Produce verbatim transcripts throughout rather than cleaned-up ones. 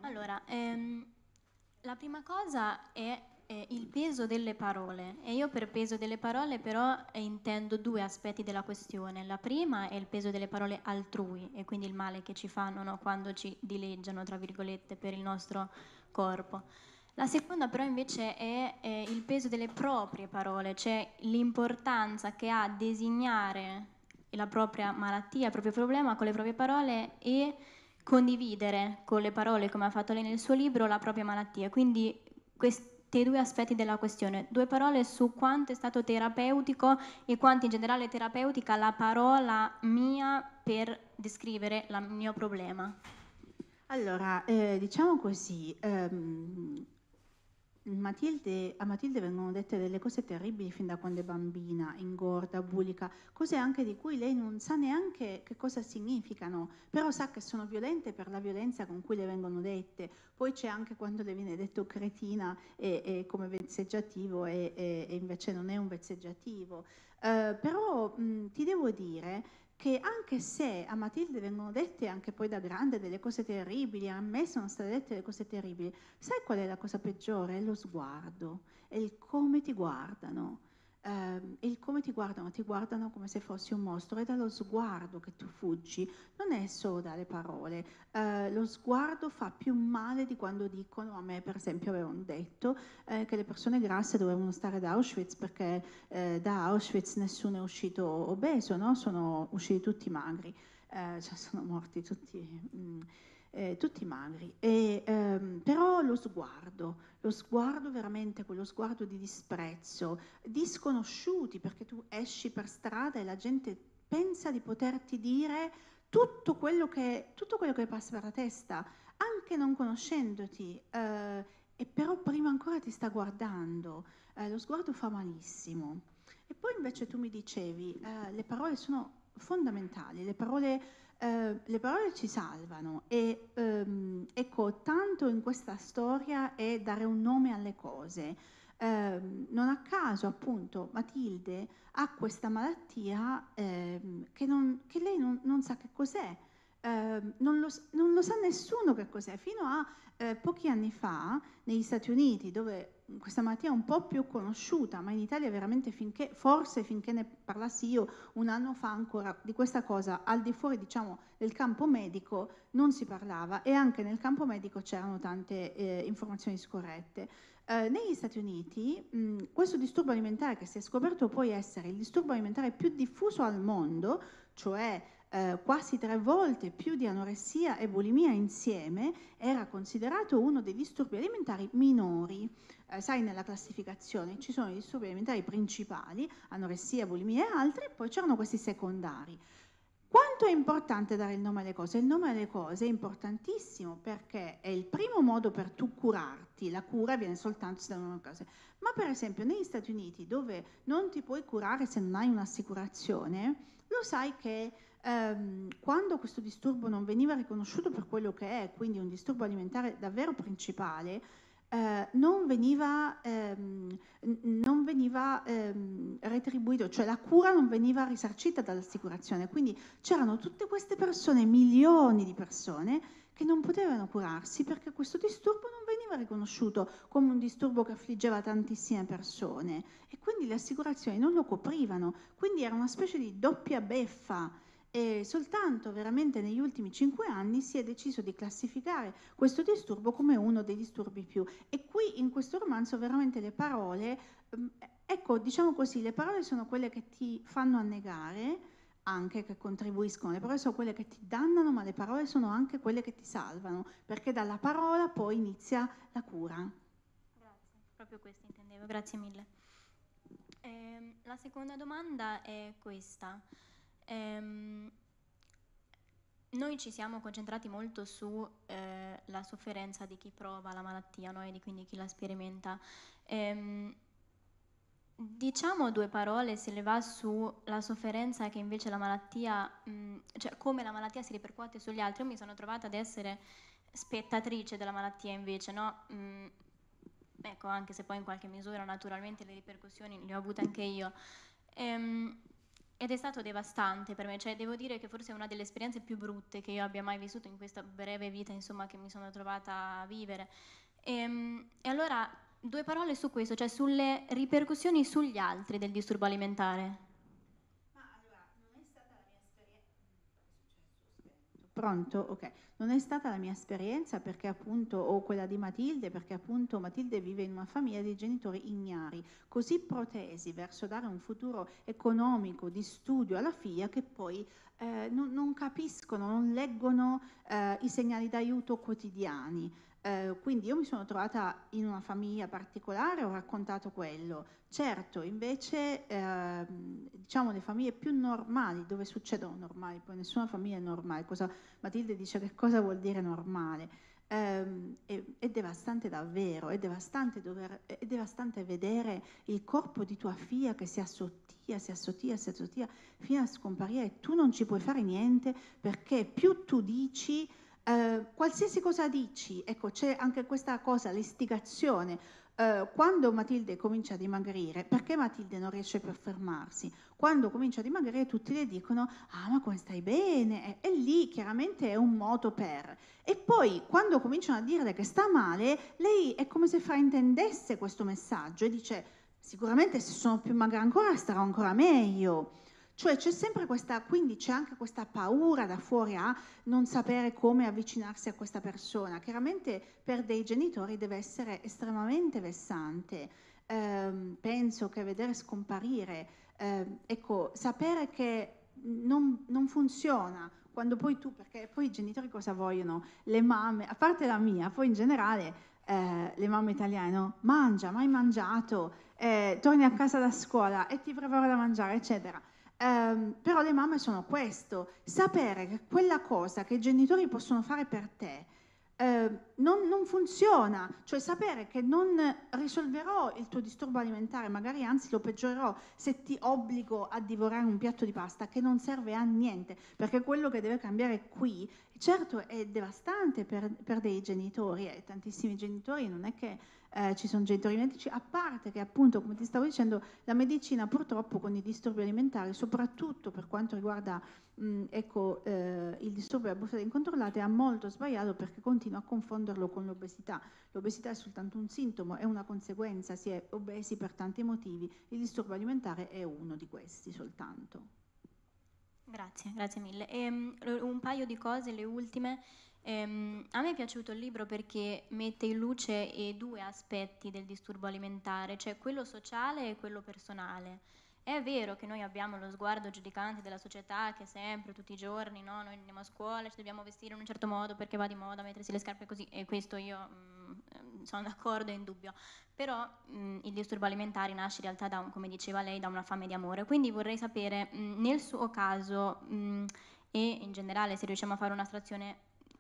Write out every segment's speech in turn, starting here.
Allora, ehm, la prima cosa è eh, il peso delle parole, e io per peso delle parole però eh, intendo due aspetti della questione. La prima è il peso delle parole altrui, e quindi il male che ci fanno, no, quando ci dileggiano, tra virgolette, per il nostro corpo. La seconda però invece è eh, il peso delle proprie parole, cioè l'importanza che ha designare la propria malattia, il proprio problema con le proprie parole e condividere con le parole, come ha fatto lei nel suo libro, la propria malattia. Quindi questi due aspetti della questione, due parole su quanto è stato terapeutico e quanto in generale è terapeutica la parola mia per descrivere il mio problema. Allora, eh, diciamo così, ehm, Matilde, a Matilde vengono dette delle cose terribili fin da quando è bambina, ingorda, bulica, cose anche di cui lei non sa neanche che cosa significano, però sa che sono violente per la violenza con cui le vengono dette. Poi c'è anche quando le viene detto cretina e, e come vezzeggiativo e, e, e invece non è un vezzeggiativo. Eh, però mh, ti devo dire che anche se a Matilde vengono dette anche poi da grande delle cose terribili, a me sono state dette delle cose terribili, sai qual è la cosa peggiore? È lo sguardo, è il come ti guardano. Eh, e il come ti guardano, ti guardano come se fossi un mostro, è dallo sguardo che tu fuggi, non è solo dalle parole. Eh, lo sguardo fa più male di quando dicono, a me per esempio avevano detto eh, che le persone grasse dovevano stare da Auschwitz perché eh, da Auschwitz nessuno è uscito obeso, no? Sono usciti tutti magri, eh, cioè sono morti tutti... Mm, eh, tutti magri, e, ehm, però lo sguardo, lo sguardo veramente, quello sguardo di disprezzo, di sconosciuti, perché tu esci per strada e la gente pensa di poterti dire tutto quello che, tutto quello che passa per la testa, anche non conoscendoti, eh, e però prima ancora ti sta guardando, eh, lo sguardo fa malissimo. E poi invece tu mi dicevi, eh, le parole sono fondamentali, le parole eh, le parole ci salvano e ehm, ecco, tanto in questa storia è dare un nome alle cose. Ehm, non a caso, appunto, Matilde ha questa malattia ehm, che, non, che lei non, non sa che cos'è. Ehm, non, lo, non lo sa nessuno che cos'è. Fino a eh, pochi anni fa, negli Stati Uniti, dove questa malattia è un po' più conosciuta, ma in Italia veramente finché, forse finché ne parlassi io un anno fa ancora di questa cosa, al di fuori diciamo del campo medico non si parlava e anche nel campo medico c'erano tante eh, informazioni scorrette. Eh, negli Stati Uniti mh, questo disturbo alimentare, che si è scoperto poi essere il disturbo alimentare più diffuso al mondo, cioè eh, quasi tre volte più di anoressia e bulimia insieme, era considerato uno dei disturbi alimentari minori. Eh, sai, nella classificazione ci sono i disturbi alimentari principali, anoressia, bulimia e altri, e poi c'erano questi secondari. Quanto è importante dare il nome alle cose? Il nome alle cose è importantissimo perché è il primo modo per tu curarti, la cura viene soltanto se danno cose. Ma per esempio negli Stati Uniti, dove non ti puoi curare se non hai un'assicurazione, lo sai che ehm, quando questo disturbo non veniva riconosciuto per quello che è, quindi un disturbo alimentare davvero principale, eh, non veniva, ehm, non veniva ehm, retribuito, cioè la cura non veniva risarcita dall'assicurazione, quindi c'erano tutte queste persone, milioni di persone, che non potevano curarsi perché questo disturbo non veniva riconosciuto come un disturbo che affliggeva tantissime persone e quindi le assicurazioni non lo coprivano, quindi era una specie di doppia beffa. E soltanto veramente negli ultimi cinque anni si è deciso di classificare questo disturbo come uno dei disturbi più. E qui in questo romanzo veramente le parole, ehm, ecco, diciamo così, le parole sono quelle che ti fanno annegare, anche che contribuiscono, le parole sono quelle che ti dannano, ma le parole sono anche quelle che ti salvano, perché dalla parola poi inizia la cura. Grazie, proprio questo intendevo, grazie mille. Ehm, la seconda domanda è questa. Ehm, Noi ci siamo concentrati molto sulla eh, sofferenza di chi prova la malattia, no? E di quindi chi la sperimenta. Ehm, diciamo due parole se le va sulla sofferenza che invece la malattia, mh, cioè come la malattia si ripercuote sugli altri. Io mi sono trovata ad essere spettatrice della malattia invece, no? Mh, ecco, anche se poi in qualche misura naturalmente le ripercussioni le ho avute anche io. Ehm, ed è stato devastante per me, cioè devo dire che forse è una delle esperienze più brutte che io abbia mai vissuto in questa breve vita, insomma, che mi sono trovata a vivere. E, e allora, due parole su questo, cioè sulle ripercussioni sugli altri del disturbo alimentare. Pronto? Ok. Non è stata la mia esperienza perché appunto, o quella di Matilde, perché appunto Matilde vive in una famiglia di genitori ignari, così protesi verso dare un futuro economico, di studio alla figlia, che poi eh, non, non capiscono, non leggono eh, i segnali d'aiuto quotidiani. Eh, quindi io mi sono trovata in una famiglia particolare, ho raccontato quello. Certo, invece, eh, diciamo, le famiglie più normali, dove succedono normali, poi nessuna famiglia è normale, cosa, Matilde dice che cosa vuol dire normale, eh, è, è devastante davvero, è devastante, dover, è devastante vedere il corpo di tua figlia che si assottia, si assottia, si assottia, fino a scomparire e tu non ci puoi fare niente perché più tu dici, eh, qualsiasi cosa dici, ecco, c'è anche questa cosa, l'istigazione. Uh, quando Matilde comincia a dimagrire, perché Matilde non riesce più a fermarsi? Quando comincia a dimagrire tutti le dicono ah ma come stai bene? E, e lì chiaramente è un modo per. E poi quando cominciano a dirle che sta male, lei è come se fraintendesse questo messaggio e dice sicuramente se sono più magra ancora starò ancora meglio. Cioè c'è sempre questa, quindi c'è anche questa paura da fuori a non sapere come avvicinarsi a questa persona. Chiaramente per dei genitori deve essere estremamente vessante. Eh, penso che vedere scomparire, eh, ecco, sapere che non, non funziona, quando poi tu, perché poi i genitori cosa vogliono? Le mamme, a parte la mia, poi in generale eh, le mamme italiane, no? Mangia, mai mangiato, eh, torni a casa da scuola e ti preparo da mangiare, eccetera. Um, però le mamme sono questo, sapere che quella cosa che i genitori possono fare per te eh, non, non funziona, cioè sapere che non risolverò il tuo disturbo alimentare, magari anzi lo peggiorerò se ti obbligo a divorare un piatto di pasta che non serve a niente, perché quello che deve cambiare qui, certo è devastante per, per dei genitori, e tantissimi genitori non è che Eh, ci sono genitori medici, a parte che appunto, come ti stavo dicendo, la medicina purtroppo con i disturbi alimentari, soprattutto per quanto riguarda mh, ecco, eh, il disturbo della buffata incontrollata, ha molto sbagliato perché continua a confonderlo con l'obesità. L'obesità è soltanto un sintomo, è una conseguenza, si è obesi per tanti motivi, il disturbo alimentare è uno di questi soltanto. Grazie, grazie mille. E, um, un paio di cose, le ultime. Um, a me è piaciuto il libro perché mette in luce i due aspetti del disturbo alimentare, cioè quello sociale e quello personale. È vero che noi abbiamo lo sguardo giudicante della società che sempre, tutti i giorni, no? Noi andiamo a scuola, ci dobbiamo vestire in un certo modo perché va di moda mettersi le scarpe così, e questo io mh, sono d'accordo, è indubbio. Però mh, il disturbo alimentare nasce in realtà da, un, come diceva lei, da una fame di amore. Quindi vorrei sapere, mh, nel suo caso mh, e in generale se riusciamo a fare un'astrazione,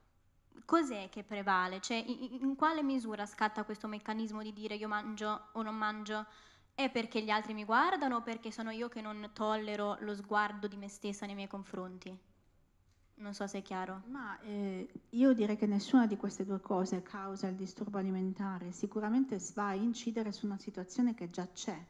cos'è che prevale? Cioè in, in quale misura scatta questo meccanismo di dire io mangio o non mangio? È perché gli altri mi guardano o perché sono io che non tollero lo sguardo di me stessa nei miei confronti? Non so se è chiaro. Ma eh, io direi che nessuna di queste due cose causa il disturbo alimentare, sicuramente va a incidere su una situazione che già c'è.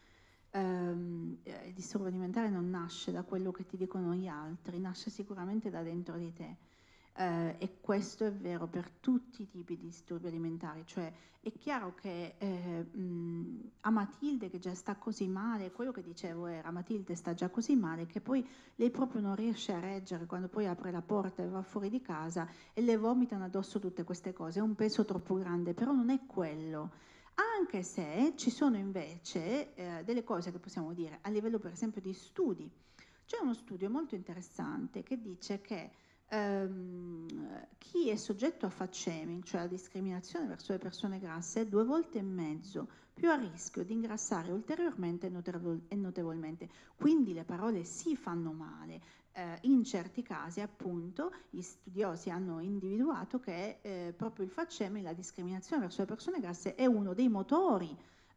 Um, il disturbo alimentare non nasce da quello che ti dicono gli altri, nasce sicuramente da dentro di te. Uh, e questo è vero per tutti i tipi di disturbi alimentari, cioè è chiaro che eh, mh, a Matilde che già sta così male, quello che dicevo era Matilde sta già così male che poi lei proprio non riesce a reggere quando poi apre la porta e va fuori di casa e le vomitano addosso tutte queste cose, è un peso troppo grande, però non è quello. Anche se ci sono invece eh, delle cose che possiamo dire a livello per esempio di studi. C'è uno studio molto interessante che dice che ehm, chi è soggetto a fat shaming, cioè a discriminazione verso le persone grasse, è due volte e mezzo più a rischio di ingrassare ulteriormente e notevolmente. Quindi le parole si fanno male. Eh, in certi casi appunto gli studiosi hanno individuato che eh, proprio il fat shaming, la discriminazione verso le persone grasse è uno dei motori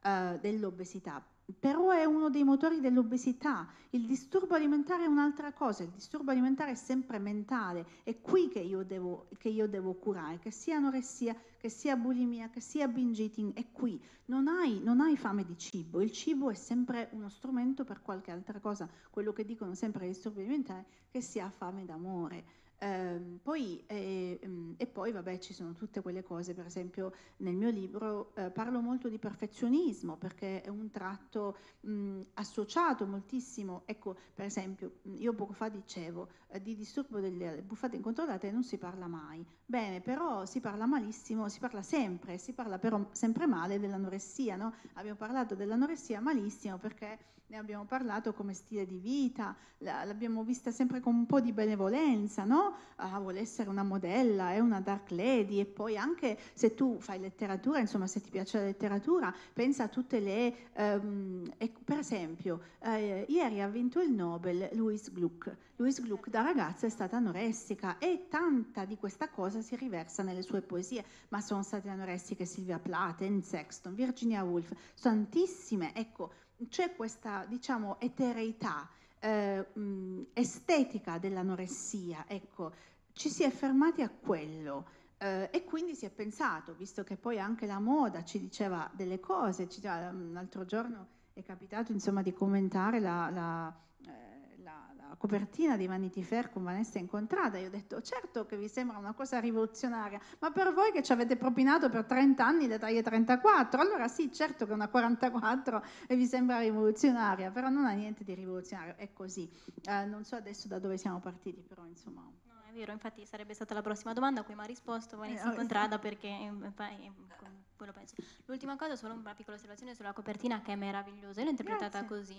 eh, dell'obesità, però è uno dei motori dell'obesità. Il disturbo alimentare è un'altra cosa, il disturbo alimentare è sempre mentale, è qui che io devo, che io devo curare, che sia anoressia, che sia bulimia, che sia binge eating, è qui. Non hai, non hai fame di cibo, il cibo è sempre uno strumento per qualche altra cosa, quello che dicono sempre i disturbi alimentari, che si ha fame d'amore. Eh, poi, eh, e poi vabbè ci sono tutte quelle cose, per esempio nel mio libro eh, parlo molto di perfezionismo perché è un tratto mh, associato moltissimo, ecco per esempio io poco fa dicevo eh, di disturbo delle buffate incontrollate non si parla mai, bene, però si parla malissimo, si parla sempre, si parla però sempre male dell'anoressia, no? Abbiamo parlato dell'anoressia malissimo perché ne abbiamo parlato come stile di vita, l'abbiamo vista sempre con un po' di benevolenza, no? Ah, vuole essere una modella, è una dark lady, e poi anche se tu fai letteratura, insomma se ti piace la letteratura, pensa a tutte le... Um, ecco, per esempio, eh, ieri ha vinto il Nobel Louise Gluck. Louise Gluck da ragazza è stata anoressica e tanta di questa cosa si riversa nelle sue poesie, ma sono state anoressiche Sylvia Plath, Anne Sexton, Virginia Woolf, tantissime, ecco, c'è questa, diciamo, etereità eh, mh, estetica dell'anoressia, ecco, ci si è fermati a quello eh, e quindi si è pensato, visto che poi anche la moda ci diceva delle cose, ci, l'altro giorno è capitato insomma di commentare la, la, eh, la, la copertina di Vanity Fair con Vanessa Incontrada, io ho detto certo che vi sembra una cosa rivoluzionaria, ma per voi che ci avete propinato per trenta anni le taglie trentaquattro, allora sì, certo che una quarantaquattro e vi sembra rivoluzionaria, però non ha niente di rivoluzionario, è così. Eh, non so adesso da dove siamo partiti, però insomma... No, è vero, infatti sarebbe stata la prossima domanda a cui mi ha risposto Vanessa Incontrada, perché eh, eh, quello penso. L'ultima cosa, solo una piccola osservazione sulla copertina che è meravigliosa, io l'ho interpretata Grazie. così.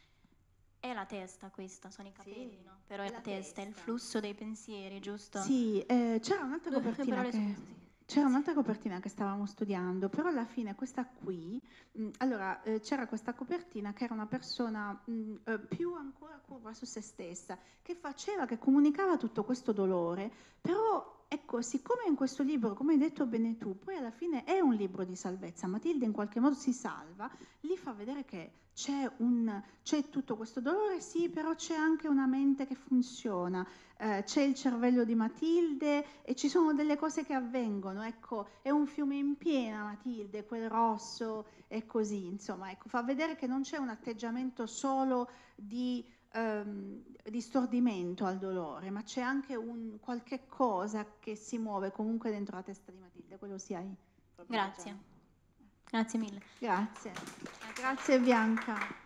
È la testa questa, sono i capelli, Sì, no? Però è, è la, la testa, è il testa. flusso dei pensieri, giusto? Sì, eh, c'era un'altra copertina Parole che... scuse, sì. C'era un'altra copertina che stavamo studiando, però alla fine questa qui, mh, allora eh, c'era questa copertina che era una persona mh, eh, più ancora curva su se stessa, che faceva, che comunicava tutto questo dolore, però ecco, siccome in questo libro, come hai detto bene tu, poi alla fine è un libro di salvezza, Matilde in qualche modo si salva, lì fa vedere che c'è, un, c'è tutto questo dolore, sì, però c'è anche una mente che funziona, eh, c'è il cervello di Matilde e ci sono delle cose che avvengono, ecco, è un fiume in piena Matilde, quel rosso e così, insomma, ecco, fa vedere che non c'è un atteggiamento solo di ehm, di stordimento al dolore, ma c'è anche un qualche cosa che si muove comunque dentro la testa di Matilde, quello sì hai. Grazie, grazie mille. Grazie, grazie Bianca.